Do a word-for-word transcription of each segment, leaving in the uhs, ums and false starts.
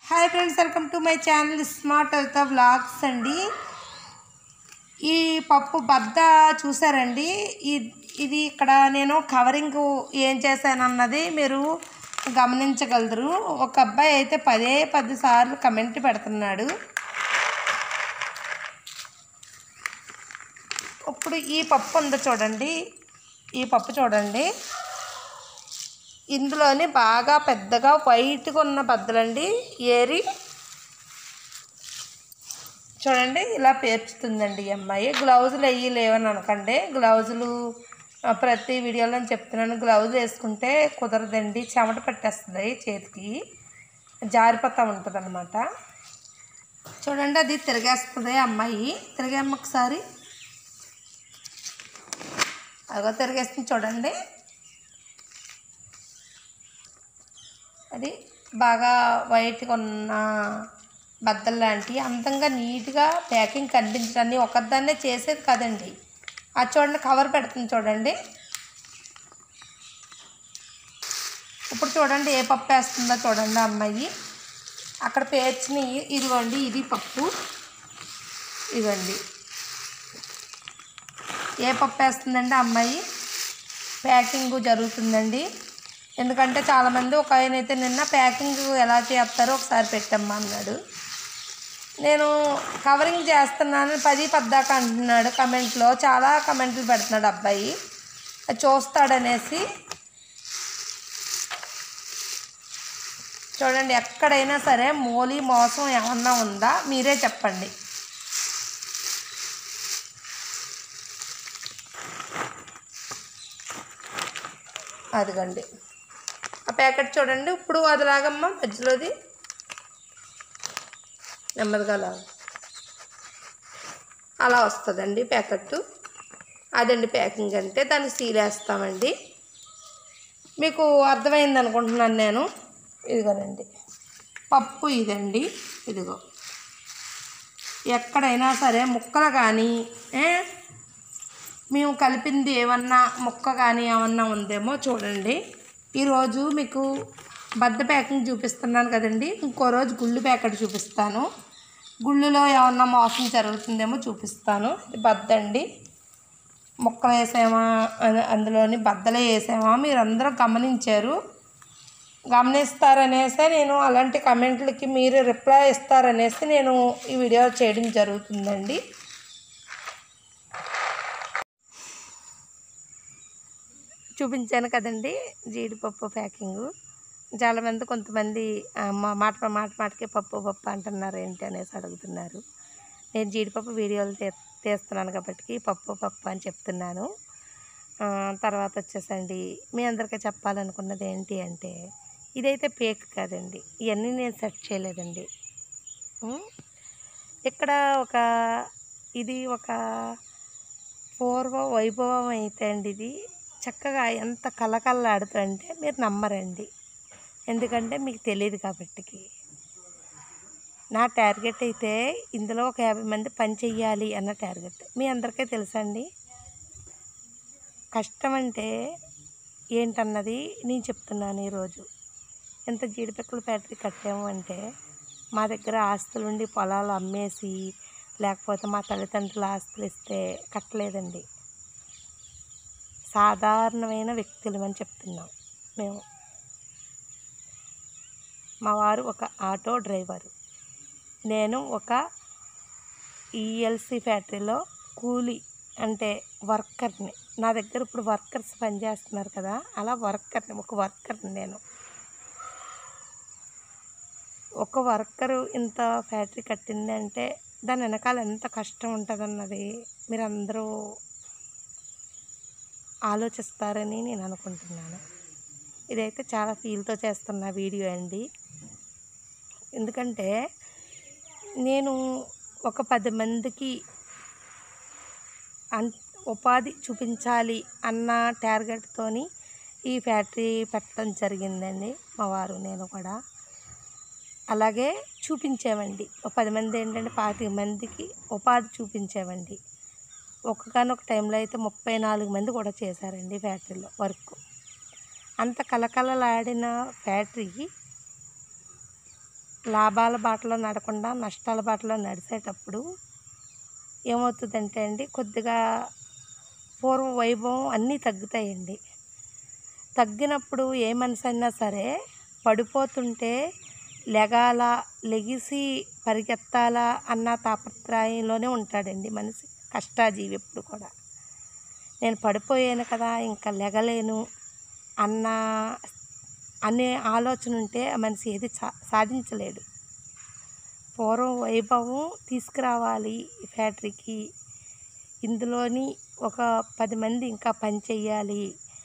Hi friends, welcome to my channel smart health vlogs అండి. ఈ పప్పు బద్ద చూసారండి. ఇది ఇక్కడ నేను కవరింగ్ ఏం చేశానన్నది మీరు గమనించగలరు. ఒక అబ్బాయి అయితే పదే పది సార్లు కమెంట్ పెడుతున్నాడు. ఇప్పుడు ఈ పప్పు ఉందో చూడండి, ఈ పప్పు చూడండి, ఇందులోని బాగా పెద్దగా వైట్గా ఉన్న బద్దలండి ఏరి చూడండి ఇలా పేర్చుతుందండి ఈ అమ్మాయి. గ్లౌజులు అయ్యి లేవని అనకండి, గ్లౌజులు ప్రతి వీడియోలో చెప్తున్నాను, గ్లౌజులు వేసుకుంటే కుదరదండి, చెమట పట్టేస్తుంది చేతికి, జారిపోతూ ఉంటుంది అనమాట. చూడండి అది తిరిగేస్తుంది అమ్మాయి. తిరిగేమ్మ ఒకసారి, అదో తిరిగేస్తుంది చూడండి. అది బాగా వైట్గా ఉన్న బద్దలు లాంటివి అందంగా నీట్గా ప్యాకింగ్ కనిపించడాన్ని ఒకదాన్నే చేసేది కాదండి. అది చూడండి కవర్ పెడుతుంది చూడండి. ఇప్పుడు చూడండి ఏ పప్పు వేస్తుందో చూడండి అమ్మాయి. అక్కడ పేర్చిన ఇదిగోండి, ఇది పప్పు, ఇదిగోండి ఏ పప్పు వేస్తుందండి అమ్మాయి. ప్యాకింగ్ జరుగుతుందండి. ఎందుకంటే చాలామంది ఒక ఆయన అయితే నిన్న ప్యాకింగ్ ఎలా చేస్తారో ఒకసారి పెట్టమ్మా అన్నాడు. నేను కవరింగ్ చేస్తున్నాను పది పద్దాక అంటున్నాడు కమెంట్లో, చాలా కమెంట్లు పెడుతున్నాడు అబ్బాయి, అది చూస్తాడనేసి. చూడండి ఎక్కడైనా సరే మోలీ మోసం ఏమన్నా ఉందా మీరే చెప్పండి. అదిగండి ఆ ప్యాకెట్ చూడండి. ఇప్పుడు అదిలాగమ్మా మధ్యలోది నెమ్మదిగా లాగా అలా వస్తుందండి ప్యాకెట్. అదండి ప్యాకింగ్ అంటే, దాన్ని సీల్ వేస్తామండి. మీకు అర్థమైంది అనుకుంటున్నాను నేను. ఇదిగోనండి పప్పు, ఇదండి ఇదిగో. ఎక్కడైనా సరే ముక్కలు కానీ మేము కలిపింది ఏమన్నా ముక్క కానీ ఏమన్నా ఉందేమో చూడండి. ఈరోజు మీకు బద్ద ప్యాకింగ్ చూపిస్తున్నాను కదండి, ఇంకో రోజు గుళ్ళు ప్యాకెట్ చూపిస్తాను. గుళ్ళులో ఏమన్నా మోసం జరుగుతుందేమో చూపిస్తాను. ఇది బద్ద అండి, ముక్కలు వేసామా అందులోని బద్దలే వేసామా మీరు అందరూ గమనించారు. గమనిస్తారనేసి నేను అలాంటి కమెంట్లకి మీరు రిప్లై ఇస్తారనేసి నేను ఈ వీడియో చేయడం జరుగుతుందండి. చూపించాను కదండి జీడిపప్పు ప్యాకింగు. చాలామంది కొంతమంది మాట మాట మాటకి పప్పు పప్పు అంటున్నారు ఏంటి అనేసి అడుగుతున్నారు. నేను జీడిపప్పు వీడియోలు తీ తీస్తున్నాను కాబట్టి పప్పు పప్పు అని చెప్తున్నాను. తర్వాత వచ్చేసండి మీ అందరికీ చెప్పాలనుకున్నది ఏంటి అంటే, ఇదైతే పేక్ కాదండి, ఇవన్నీ నేను సెట్ చేయలేదండి. ఇక్కడ ఒక ఇది ఒక పూర్వ వైభవం అయితే అండి, ఇది చక్కగా ఎంత కలకల్లాడుతుంటే మీరు నమ్మరండి, ఎందుకంటే మీకు తెలియదు కాబట్టి. నా టార్గెట్ అయితే ఇందులో ఒక యాభై మంది పని చెయ్యాలి అన్న టార్గెట్. మీ అందరికీ తెలుసండి కష్టం అంటే ఏంటన్నది నేను చెప్తున్నాను. ఈరోజు ఎంత జీడిపిక్కల ఫ్యాక్టరీ కట్టాము అంటే, మా దగ్గర ఆస్తులుండి పొలాలు అమ్మేసి లేకపోతే మా తల్లిదండ్రుల ఆస్తులు ఇస్తే కట్టలేదండి. సాధారణమైన వ్యక్తులు అని చెప్తున్నాం మేము. మా వారు ఒక ఆటో డ్రైవరు, నేను ఒక ఈఎల్సీ ఫ్యాక్టరీలో కూలీ అంటే వర్కర్ని. నా దగ్గర ఇప్పుడు వర్కర్స్ పనిచేస్తున్నారు కదా, అలా వర్కర్ని, ఒక వర్కర్ని నేను. ఒక వర్కరు ఇంత ఫ్యాక్టరీ కట్టింది అంటే దాని వెనకాల ఎంత కష్టం ఉంటుందన్నది మీరు అందరూ ఆలోచిస్తారని నేను అనుకుంటున్నాను. ఇదైతే చాలా ఫీల్తో చేస్తున్న వీడియో అండి. ఎందుకంటే నేను ఒక పది మందికి అన్ ఉపాధి చూపించాలి అన్న టార్గెట్తోని ఈ ఫ్యాక్టరీ పెట్టడం జరిగిందండి. మా వారు నేను కూడా అలాగే చూపించామండి. ఒక పది మంది ఏంటంటే పాతిక మందికి ఉపాధి చూపించామండి. ఒక్కగానొక టైంలో అయితే ముప్పై నాలుగు మంది కూడా చేశారండి ఫ్యాక్టరీలో వర్క్. అంత కలకలలాడిన ఫ్యాక్టరీ లాభాల బాటలో నడకుండా నష్టాల బాటలో నడిచేటప్పుడు ఏమవుతుందంటే అండి, కొద్దిగా పూర్వ వైభవం అన్నీ తగ్గుతాయండి. తగ్గినప్పుడు ఏ మనిషి అయినా సరే పడిపోతుంటే లెగాల లెగిసి పరిగెత్తాలా అన్న తాపత్రయంలోనే ఉంటాడండి మనిషి, కష్టాజీవి ఎప్పుడు కూడా. నేను పడిపోయాను కదా, ఇంకా లెగలేను అన్న అనే ఆలోచన ఉంటే ఆ మనిషి ఏది సా సాధించలేడు. పూర్వం వైభవం తీసుకురావాలి ఈ ఫ్యాక్టరీకి. ఇందులోని ఒక పది మంది ఇంకా పని చెయ్యాలి.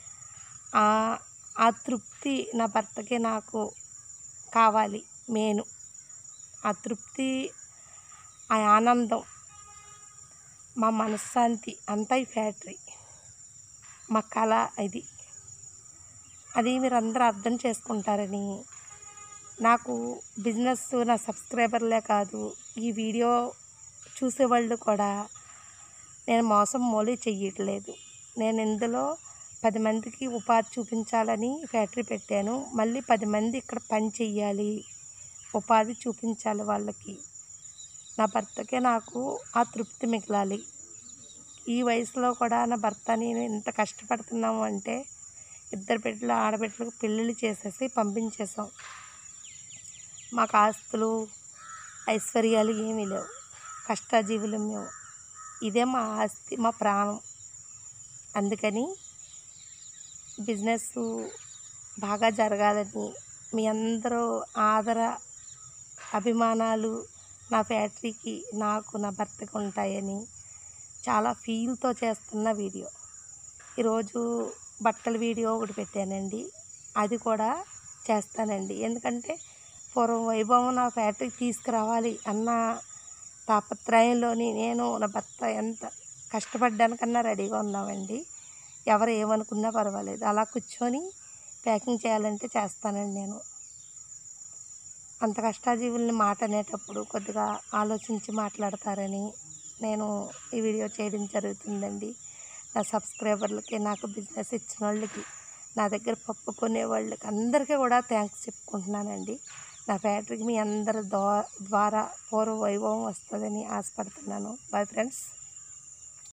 ఆ తృప్తి నా భర్తకి నాకు కావాలి మెయిన్. ఆ తృప్తి, ఆ ఆనందం, మా మనశ్శాంతి అంతా ఈ ఫ్యాక్టరీ, మా కళ ఇది. అది మీరు అందరూ అర్థం చేసుకుంటారని, నాకు బిజినెస్ నా సబ్స్క్రైబర్లే కాదు, ఈ వీడియో చూసేవాళ్ళు కూడా నేను మోసం మోలీ చెయ్యట్లేదు. నేను ఇందులో పది మందికి ఉపాధి చూపించాలని ఫ్యాక్టరీ పెట్టాను. మళ్ళీ పది మంది ఇక్కడ పని చెయ్యాలి, ఉపాధి చూపించాలి వాళ్ళకి. నా భర్తకే నాకు ఆ తృప్తి మిగలాలి. ఈ వయసులో కూడా నా భర్త నేను ఇంత కష్టపడుతున్నాము అంటే, ఇద్దరు బిడ్డలు ఆడబిడ్డలకు పెళ్ళిళ్ళు చేసేసి పంపించేసాం. మాకు ఆస్తులు ఐశ్వర్యాలు ఏమీ లేవు, కష్టాజీవులు మేము. ఇదే మా ఆస్తి, మా ప్రాణం. అందుకని బిజినెస్ బాగా జరగాలని, మీ అందరూ ఆదర అభిమానాలు నా ఫ్యాక్టరీకి, నాకు, నా భర్తకి ఉంటాయని చాలా ఫీల్తో చేస్తున్న వీడియో. ఈరోజు బట్టల వీడియో ఒకటి పెట్టానండి, అది కూడా చేస్తానండి. ఎందుకంటే పూర్వం వైభవం నా ఫ్యాక్టరీకి తీసుకురావాలి అన్న తాపత్రయంలోని నేను, నా భర్త ఎంత కష్టపడ్డానికన్నా రెడీగా ఉన్నామండి. ఎవరు ఏమనుకున్నా పర్వాలేదు, అలా కూర్చొని ప్యాకింగ్ చేయాలంటే చేస్తానండి నేను. అంత కష్టాజీవుల్ని మాట అనేటప్పుడు కొద్దిగా ఆలోచించి మాట్లాడతారని నేను ఈ వీడియో చేయడం జరుగుతుందండి. నా సబ్స్క్రైబర్లకి, నాకు బిజినెస్ ఇచ్చిన వాళ్ళకి, నా దగ్గర పప్పు కొనే వాళ్ళకి అందరికీ కూడా థ్యాంక్స్ చెప్పుకుంటున్నానండి. నా ఫ్యాక్టరీకి మీ అందరి ద్వారా పూర్వ వైభవం వస్తుందని ఆశపడుతున్నాను. Bye friends.